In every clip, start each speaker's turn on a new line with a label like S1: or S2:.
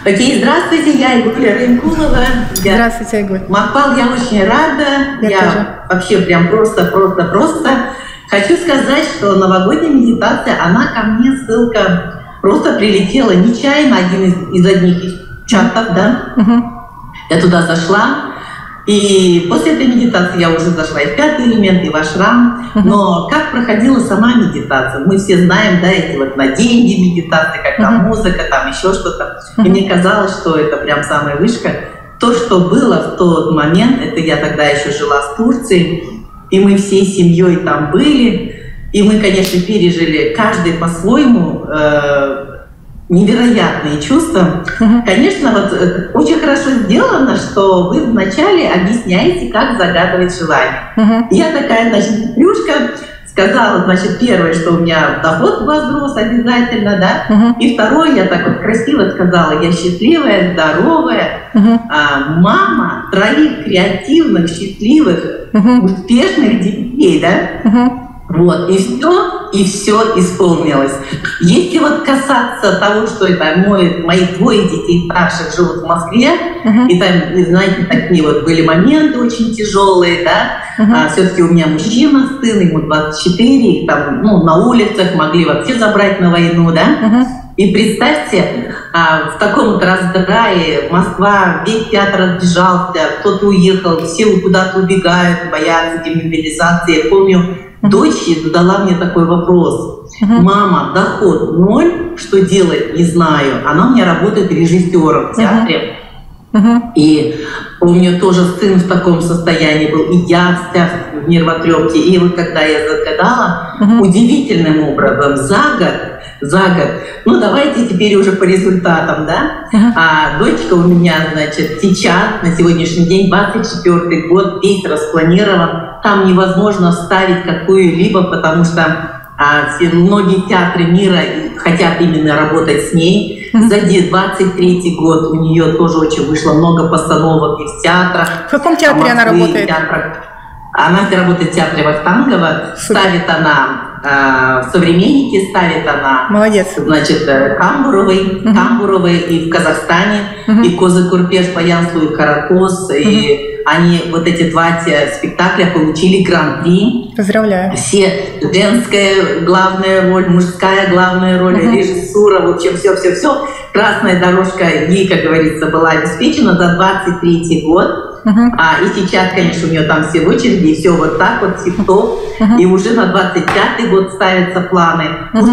S1: Окей, здравствуйте, я Айгуль Рынкулова.
S2: Здравствуйте, Айгуль.
S1: Макпал, я очень рада. Я вообще прям просто. Хочу сказать, что новогодняя медитация, она ко мне, ссылка просто прилетела нечаянно, один из одних чатов, да. Я туда зашла. И после этой медитации я уже зашла и в 5-й элемент, и в ашрам. Но как проходила сама медитация? Мы все знаем, да, эти вот на деньги медитации, как там музыка, там еще что-то. И мне казалось, что это прям самая вышка. То, что было в тот момент, это я тогда еще жила в Турции, и мы всей семьей там были. И мы, конечно, пережили каждый по-своему невероятные чувства. Конечно, вот очень хорошо сделано, что вы вначале объясняете, как загадывать желание. Я такая, значит, плюшка, сказала, значит, первое, что у меня доход возрос обязательно, да, и второе, я так вот красиво сказала, я счастливая, здоровая, мама 3 креативных, счастливых, успешных детей, да. Вот, и все исполнилось. Если вот касаться того, что это мои 2 детей старших живут в Москве, и там, знаете, такие вот были моменты очень тяжелые, да, все-таки у меня мужчина, сын, ему 24, и там, на улицах могли вообще забрать на войну, да. И представьте, в таком вот раздрае Москва, весь театр разбежался, кто-то уехал, все куда-то убегают, боятся демобилизации. Я помню, дочь задала мне такой вопрос. Мама, доход 0, что делать, не знаю. Она у меня работает режиссером в театре. И помню, тоже сын в таком состоянии был, и я вся в нервотрепке. И вот когда я загадала, удивительным образом за год, давайте теперь уже по результатам, да? А дочка у меня, значит, сейчас, на сегодняшний день, 24-й год, весь распланирован. Там невозможно вставить какую-либо, потому что многие театры мира хотят именно работать с ней. За 23-й год у нее тоже очень вышло много постановок и в театрах.
S2: В каком театре она работает?
S1: Она работает в театре Вахтангова. Ставит она в «Современнике», ставит она,
S2: молодец,
S1: значит, Камбуровой и в Казахстане, и «Козы Курпеш», «Баянслу» и «Каракос», и они, вот эти 2 спектакля, получили гран-при.
S2: Поздравляю.
S1: Все, женская главная роль, мужская главная роль, режиссура, в общем, все. Красная дорожка ей, как говорится, была обеспечена за 23-й год. И сейчас, конечно, у нее там все в очереди, и все вот так вот, тип-топ. И уже на 25-й год ставятся планы.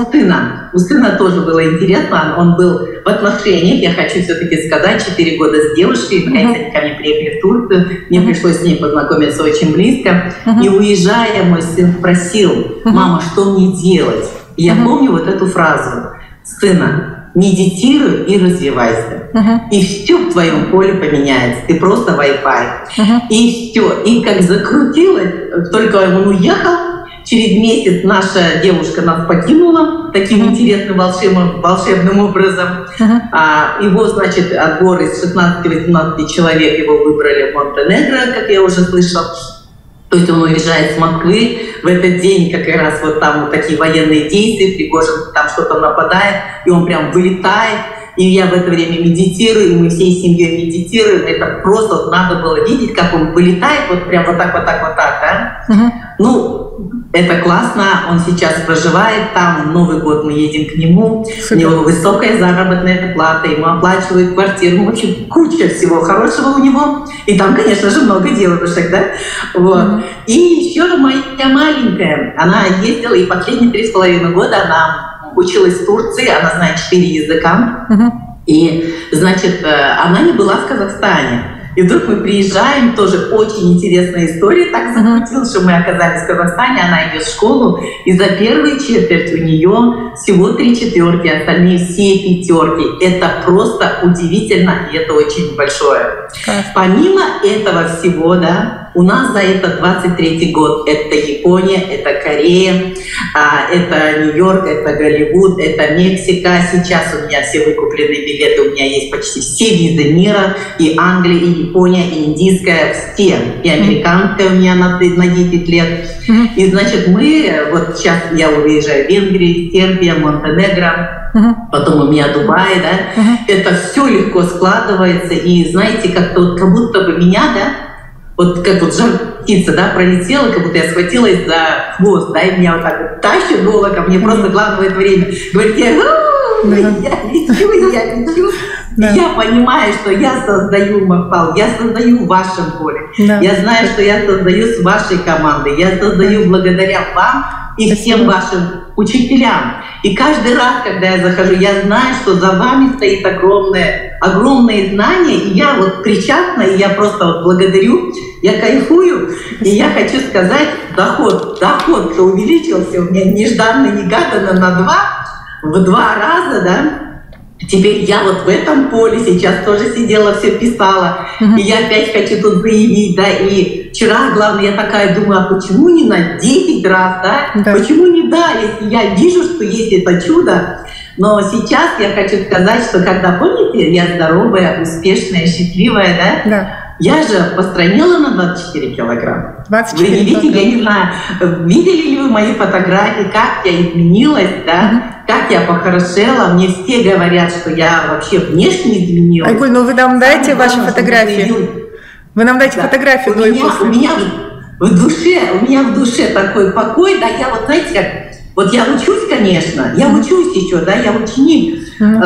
S1: У сына тоже было интересно, он был в отношениях, я хочу все-таки сказать, 4 года с девушкой, наконец они ко мне приехали в Турцию, мне пришлось с ней познакомиться очень близко. И уезжая, мой сын спросил: мама, что мне делать? И я помню вот эту фразу: сына, медитируй и развивайся. И все в твоем поле поменяется. Ты просто Wi-Fi. И все. И как закрутилось, только он уехал, через месяц наша девушка нас покинула таким интересным, волшебным образом. Его, значит, отбор из 16-18 человек, его выбрали в Монтенегро, как я уже слышала. То есть он уезжает с Москвы, в этот день как раз вот там вот такие военные действия, Пригожин там что-то нападает, и он прям вылетает, и я в это время медитирую, и мы всей семьей медитируем. Это просто надо было видеть, как он вылетает, вот прям вот так, да? Это классно, он сейчас проживает там, Новый год мы едем к нему, у него высокая заработная плата, ему оплачивают квартиру, в общем, куча всего хорошего у него, и там, конечно же, много девушек, да, вот. И еще моя маленькая, она ездила, и последние 3,5 года она училась в Турции, она знает 4 языка, и, значит, она не была в Казахстане. И вдруг мы приезжаем, тоже очень интересная история, так закрутилась, что мы оказались в Казахстане, она идет в школу, и за первую четверть у нее всего 3 четверки, остальные все 5. Это просто удивительно, и это очень большое. Помимо этого всего, да, У нас за это 23-й год. Это Япония, это Корея, это Нью-Йорк, это Голливуд, это Мексика. Сейчас у меня все выкупленные билеты, у меня есть почти все визы мира, и Англия, и Япония, и индийская, все. И американская у меня на 10 лет. И, значит, мы, вот сейчас я уезжаю в Венгрию, Сербия, Монтенегро, потом у меня Дубай, да. Это все легко складывается, и, знаете, как-то вот, как будто бы меня, да, вот как вот жар птица, да, пролетела, как будто я схватилась за хвост, да, и меня вот так вот тащит волоком, мне просто главное в это время говорит, я лечу. Да. Я понимаю, что я создаю Махпал, я создаю в вашем поле. Да. Я знаю, что я создаю с вашей командой, я создаю благодаря вам и всем вашим учителям. И каждый раз, когда я захожу, я знаю, что за вами стоит огромные знания, и я вот причастна, и я просто вот благодарю, я кайфую, и я хочу сказать, доход-то увеличился у меня нежданно-негаданно в 2 раза, да. Теперь я вот в этом поле сейчас тоже сидела, все писала, и я опять хочу тут заявить, да, и вчера, главное, я такая думаю, а почему не на 10 раз, да? Почему не дали, если я вижу, что есть это чудо. Но сейчас я хочу сказать, что когда, помните, я здоровая, успешная, счастливая, да? Я же постранила на 24 килограмма. 24 вы не видите, я не знаю, видели ли вы мои фотографии, как я изменилась, да? Как я похорошела. Мне все говорят, что я вообще внешне изменилась.
S2: Айгуль, ну вы нам дайте ваши фотографии. Вы нам дайте фотографии до и после.
S1: У меня в душе такой покой, да, я вот, знаете, как, вот я учусь, конечно, я учусь еще, да, я ученик,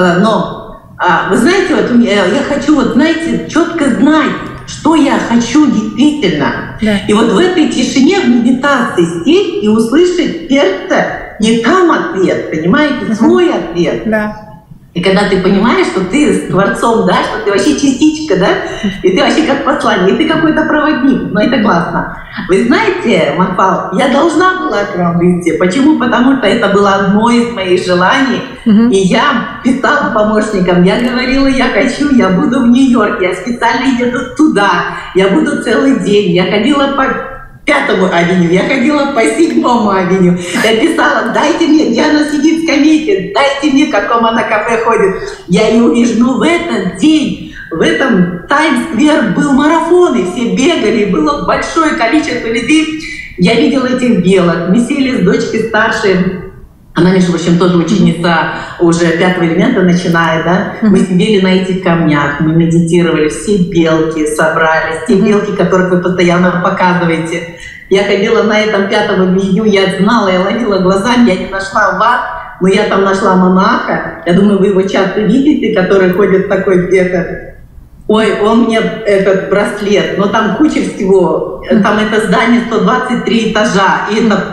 S1: но вы знаете, вот я хочу, вот, знаете, четко знать, что я хочу действительно. Да. И вот в этой тишине, в медитации сесть и услышать сердце, не там ответ, понимаете, свой ответ. Да. И когда ты понимаешь, что ты с Творцом, да, что ты вообще частичка, да, и ты вообще как посланник, и ты какой-то проводник, но это классно. Вы знаете, Махпал, я должна была к вам выйти. Почему? Потому что это было одно из моих желаний. И я писала помощникам, я говорила, я хочу, я буду в Нью-Йорке, я специально еду туда, я буду целый день. Я ходила по 5-му авеню, я ходила по 7-му авеню. Я писала, дайте мне, Диана сидит в скамейке, дайте мне, в каком она кафе ходит. Я ее увижу, ну в этот день, в этом Таймс-сквер был марафон, и все бегали, было большое количество людей. Я видела этих белок, мы сели с дочкой старшей, она, между прочим, тоже ученица уже 5-го элемента начинает, да? Мы сидели на этих камнях, мы медитировали, все белки собрались, те белки, которых вы постоянно показываете. Я ходила на этом 5-м авеню, я знала, я ловила глазами, я не нашла вас, но я там нашла монаха, я думаю, вы его часто видите, который ходит такой где-то. Ой, он мне этот браслет, но там куча всего, там это здание 123 этажа, и это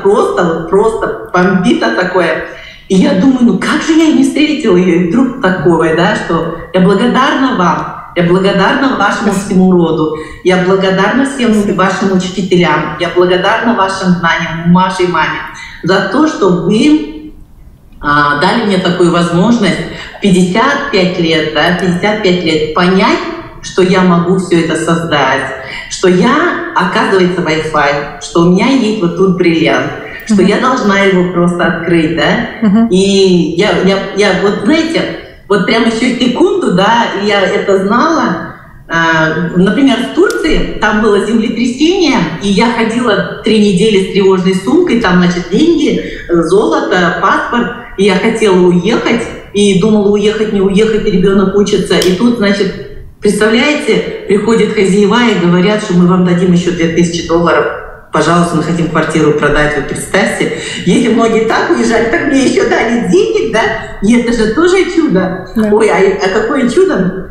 S1: просто бомбито такое. И я думаю, ну как же я не встретила ее, и вдруг такое, да, что я благодарна вам, я благодарна вашему всему роду, я благодарна всем вашим учителям, я благодарна вашим знаниям, Маше и маме, за то, что вы дали мне такую возможность в 55 лет, да, 55 лет понять, что я могу все это создать, что я, оказывается, Wi-Fi, что у меня есть вот тут бриллиант, что я должна его просто открыть, да, и я вот, знаете, вот прямо еще секунду, да, я это знала, например, в Турции, там было землетрясение, и я ходила 3 недели с тревожной сумкой, там, значит, деньги, золото, паспорт, и я хотела уехать, и думала, уехать, не уехать, ребенок учится, и тут, значит, представляете, приходят хозяева и говорят, что мы вам дадим еще $2000. Пожалуйста, мы хотим квартиру продать. Вы представьте, если многие так уезжали, так мне еще дали денег, да? И это же тоже чудо. Да. Ой, а какое чудо?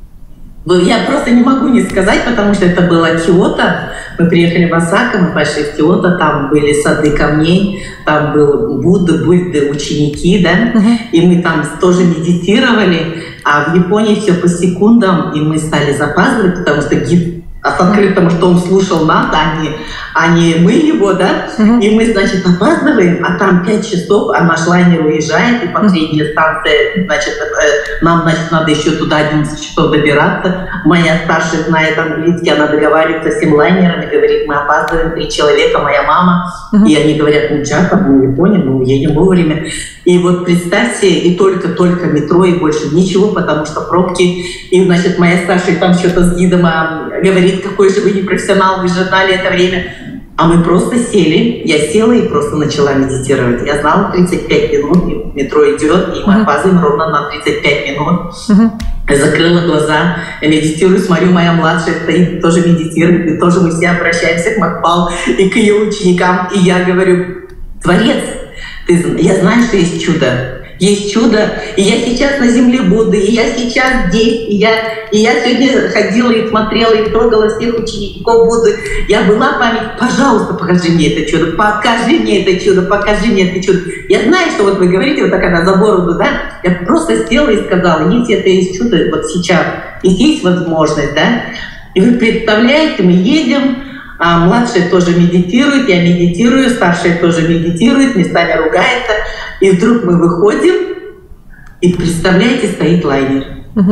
S1: Я просто не могу не сказать, потому что это было Киото. Мы приехали в Осака, мы пошли в Киото, там были сады камней, там был Будды, ученики, да? И мы там тоже медитировали. А в Японии все по секундам, и мы стали запаздывать, потому что гид с открытым, что он слушал нас, а не мы его, да, и мы, значит, опаздываем, а там 5 часов, а наш лайнер уезжает, и последняя станция, значит, нам, значит, надо еще туда 11 часов добираться. Моя старшая знает английский, она договаривается с тем лайнером и говорит, мы опаздываем, 3 человека, моя мама, и они говорят, ну, Джакоб, мы не поняли, мы едем вовремя. И вот представьте, и только метро, и больше ничего, потому что пробки, и, значит, моя старшая там что-то с гидом говорит, какой же вы непрофессионал, вы же знали это время. А мы просто сели, я села и просто начала медитировать. Я знала 35 минут, и метро идет, и мы опаздываем ровно на 35 минут. Я закрыла глаза, я медитирую, смотрю, моя младшая стоит, тоже медитирует, и тоже мы все обращаемся к Макпал и к ее ученикам. И я говорю, Творец, я знаю, что есть чудо. Есть чудо, и я сейчас на земле буду, и я сейчас здесь, и я сегодня ходила и смотрела, и трогала всех учеников Будды. Я была память, пожалуйста, покажи мне это чудо, покажи мне это чудо, покажи мне это чудо. Я знаю, что вот вы говорите, вот так она за бороду, да? Я просто села и сказала, если это есть чудо вот сейчас, если есть возможность, да? И вы представляете, мы едем, а младшая тоже медитирует, я медитирую, старшая тоже медитирует, местами ругается. И вдруг мы выходим, и представляете, стоит лайнер.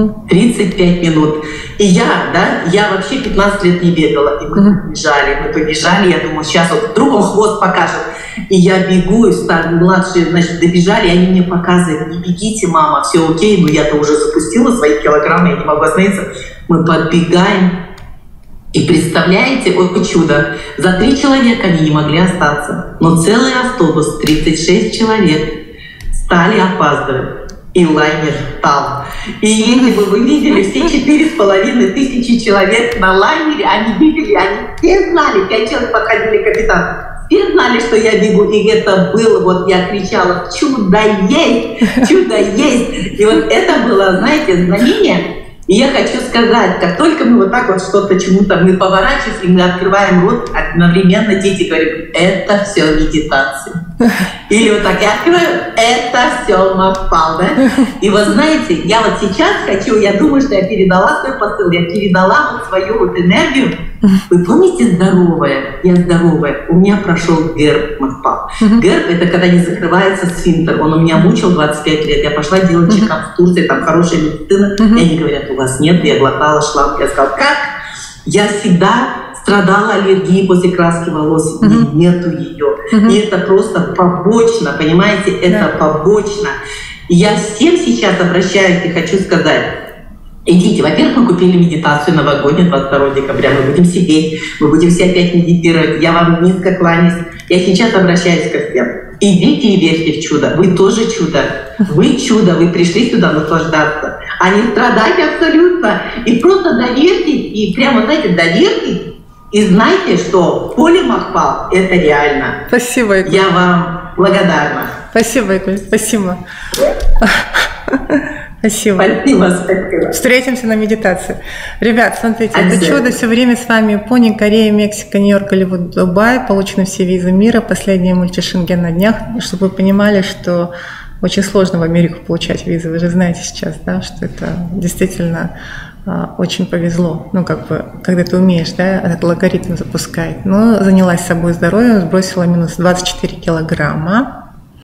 S1: 35 минут. И я вообще 15 лет не бегала. И мы побежали, я думаю, сейчас вот вдруг он хвост покажет. И я бегу, и младшие, значит, добежали, и они мне показывают, не бегите, мама, все окей, но я-то уже запустила свои килограммы, я не могу остановиться. Мы подбегаем. И представляете, ой, чудо, за 3 человека они не могли остаться, но целый автобус, 36 человек, стали опаздывать, и лайнер стал. И если бы вы видели все 4500 человек на лайнере, они бегали, они все знали, 5 человек подходили к капитану, все знали, что я бегу, и это было, вот я кричала, чудо есть, чудо есть. И вот это было, знаете, знамение. И я хочу сказать, как только мы вот так вот что-то чему-то, мы поворачиваемся, и мы открываем рот, одновременно дети говорят, это все медитация. Или вот так я открываю, это все Макпал, да? И вот знаете, я вот сейчас хочу, я думаю, что я передала свой посыл, я передала вот свою вот энергию. Вы помните здоровая? Я здоровая. У меня прошел герб Макпал. Герб — это когда не закрывается сфинктер. Он у меня мучил 25 лет. Я пошла делать чекап в Турции, там хорошая медицина. И они говорят, у вас нет. Я глотала шланг. Я сказала, как? Я всегда страдала аллергией после краски волос. Нету ее. И это просто побочно, понимаете? Это побочно. И я всем сейчас обращаюсь и хочу сказать, идите, во-первых, мы купили медитацию новогоднюю 22 декабря, мы будем сидеть, мы будем все опять медитировать, я вам низко кланяюсь. Я сейчас обращаюсь ко всем. Идите и верьте в чудо, вы тоже чудо, вы пришли сюда наслаждаться, а не страдать абсолютно. И просто доверьтесь, и прямо, знаете, доверьтесь, и знайте, что поле Макпал — это реально.
S2: Спасибо, Игорь.
S1: Я вам благодарна.
S2: Спасибо, Игорь, спасибо. Спасибо.
S1: Спасибо.
S2: Встретимся на медитации. Ребят, смотрите, это чудо все время с вами. Япония, Корея, Мексика, Нью-Йорк, Голливуд, Дубай. Получены все визы мира. Последний мультишенген на днях. Чтобы вы понимали, что очень сложно в Америку получать визы. Вы же знаете сейчас, да, что это действительно очень повезло. Ну, как бы, когда ты умеешь, да, этот алгоритм запускать. Но занялась собой здоровьем, сбросила минус 24 килограмма.